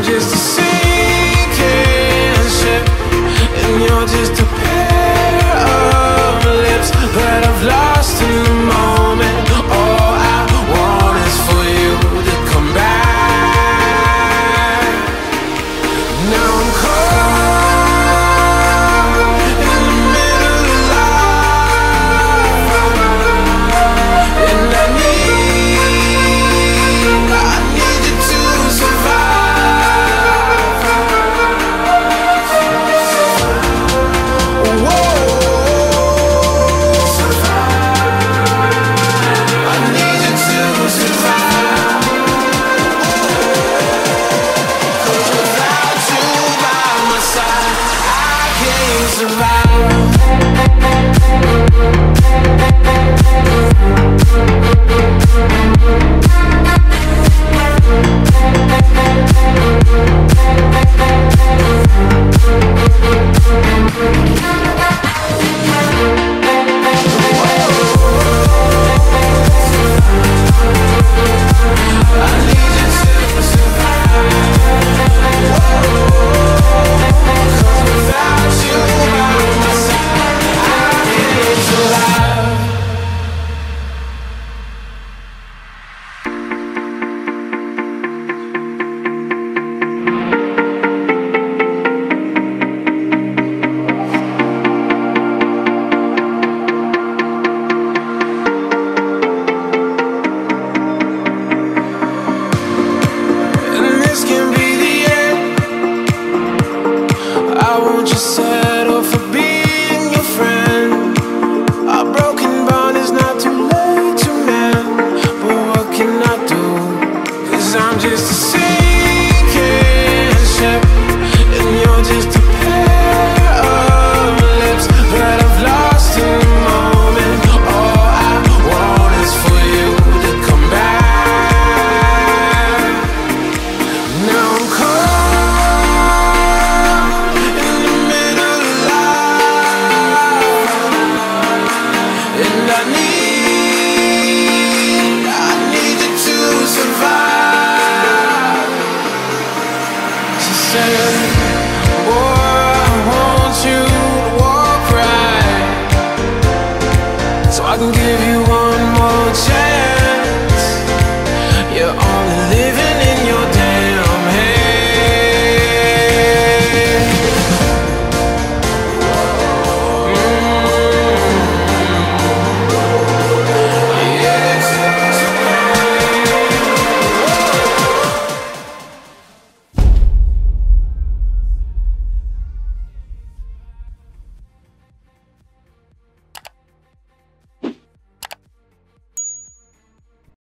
just a sinking ship, and you're just a pair of lips that I've lost in the moment. All I want is for you to come back. Now I'm caught in the middle of life, and I need you to survive. Whoa, I need you to survive. 'Cause without you by my side, I can't survive. Settle for being your friend. A broken bond is not too late to mend. But what can I do? 'Cause I'm just a sinking ship, and you're just a pair of lips that I've lost in the moment. All I want is for you to come back. Now I'm caught and I need you to survive. She said, boy, I want you to walk right, so I can give you one more chance.